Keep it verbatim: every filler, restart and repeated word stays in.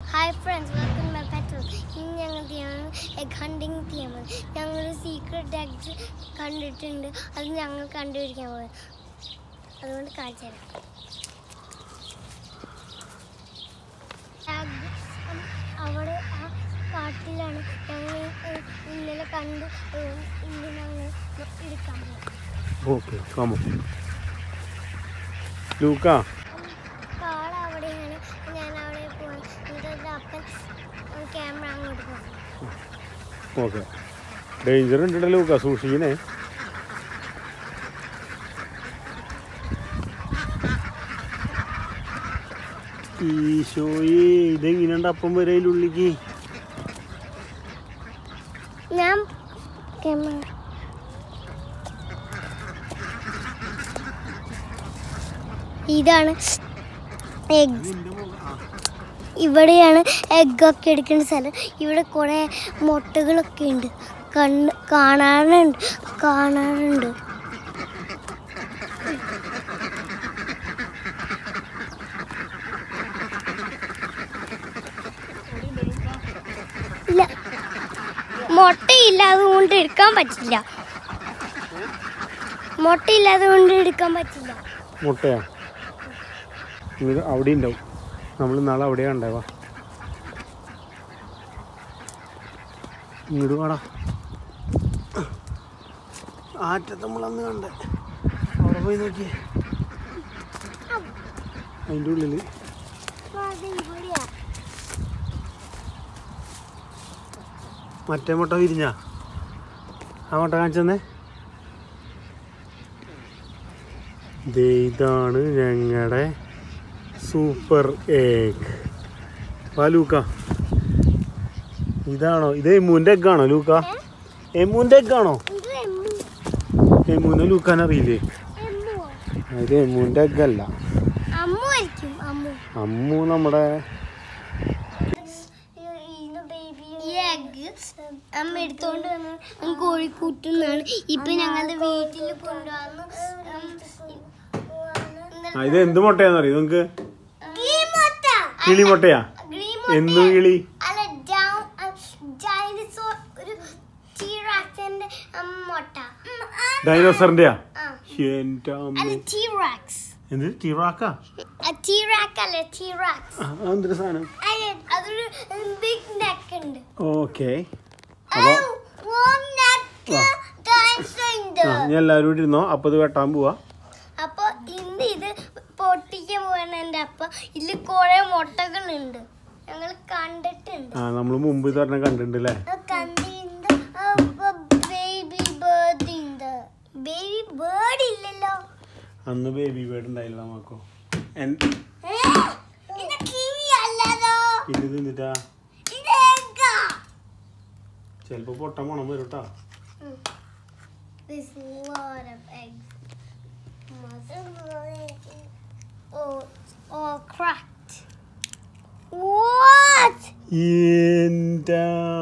Hi friends, welcome to my petrol. In egg hunting team. We secret eggs കണ്ടിട്ടുണ്ട്. അത് ഞങ്ങൾ കണ്ടുപിടിക്കാൻ പോയി. അതുകൊണ്ട് കാണിച്ചു തരാം. അവിടെ ആ കാട്ടിലാണ് ഞങ്ങൾ ഇന്നലെ കണ്ട് ഇന്ന് ഞങ്ങൾ എടുക്കാൻ പോയി. Okay, come on. ലൂക്കാ കാള അവിടെയാണ്. ഞാൻ അവിടെ പോവാൻ എന്നിട്ട് അപ്പൻ ക്യാമറ അങ്ങോട്ട് പോകാം. ഓക്കെ, ഡേഞ്ചർ ഉണ്ടല്ലോ ലൂക്കാ, സൂക്ഷിക്കണേ. ഈശോയെ, ഇതെങ്ങനെയുണ്ട് അപ്പം വരെ അതിൻ്റെ ഉള്ളിക്ക്? ഞാൻ ക്യാമറ ഇതാണ് എഗ്. ഇവിടെയാണ് എഗ്ഗൊക്കെ എടുക്കുന്ന സ്ഥലം. ഇവിടെ കുറേ മുട്ടകളൊക്കെ ഉണ്ട്. കണ്ണ് കാണാറുണ്ട് കാണാറുണ്ട് ഇല്ല, മുട്ടയില്ല, അതുകൊണ്ട് എടുക്കാൻ പറ്റില്ല. മുട്ടയില്ലാതെ കൊണ്ട് എടുക്കാൻ പറ്റില്ല. മുട്ടയാ അവിടെ ഉണ്ടാവും. നമ്മൾ നാളെ അവിടെയാ ഉണ്ടാവാ. ഇങ്ങോട്ട് വേടാ, ആറ്റത്ത് നമ്മളന്ന് കണ്ടേ, അവിടെ പോയി നോക്കിയേ. അതിൻ്റെ ഉള്ളില് മറ്റേ മുട്ട വിരിഞ്ഞാ? ആ മുട്ട കാണിച്ചെന്നേ. ഇതാണ് ഞങ്ങളുടെ സൂപ്പർ എഗ്. വാ ലൂക്ക, ഇതാണോ? ഇത് എമ്മൂൻ്റെ എഗ്ഗാണോ ലൂക്ക? എമ്മൂൻ്റെ എഗ്ഗാണോ? എമ്മൂനെ ലൂക്കാൻ അറിയില്ലേ? ഇത് എമ്മൂൻ്റെ എഗ്ഗല്ല, അമ്മു നമ്മുടെ അമ്മ എടുത്തോണ്ട് വന്ന് കോഴിക്കൂട്ടുന്നാണ്. ഇപ്പൊ ഞങ്ങളുടെ വീട്ടിൽ കൊണ്ടുവന്ന്. ഇത് എന്ത് മുട്ടയാന്നറിയോ നിങ്ങക്ക്? കിളി മുട്ടയാ? എന്ത് കിളി? ഡൈനോസറിന്റെയാ? എന്ത് ടീറാക്കാ? എന്തൊരു സാധനം? ഓക്കെ, ഞാൻ എല്ലാവരും കൂടി ഇരുന്നോ. അപ്പൊ ഇത് വെട്ടാൻ പോവാ. അപ്പൊ ഇന്ന് ഇത് പൊട്ടിക്കാൻ പോവാണ് എന്റെ അപ്പ. ഇതില് കൊറേ മുട്ടകളുണ്ട്, ഞങ്ങൾ കണ്ടിട്ടുണ്ട്. ആ, നമ്മള് മുമ്പ് ഇത് പറഞ്ഞ കണ്ടിട്ടുണ്ട് അല്ലേ? ബേബി ബേർഡ് ഉണ്ട്. ബേബി ബേർഡ് ഇല്ലല്ലോ. അന്ന് ബേബി ബേർഡ് ഉണ്ടായില്ല നമുക്കോ? പിന്നെ തിന്നിട്ടാ ചെലപ്പോ പൊട്ട മണം വരും ട്ടാ. What? എന്താ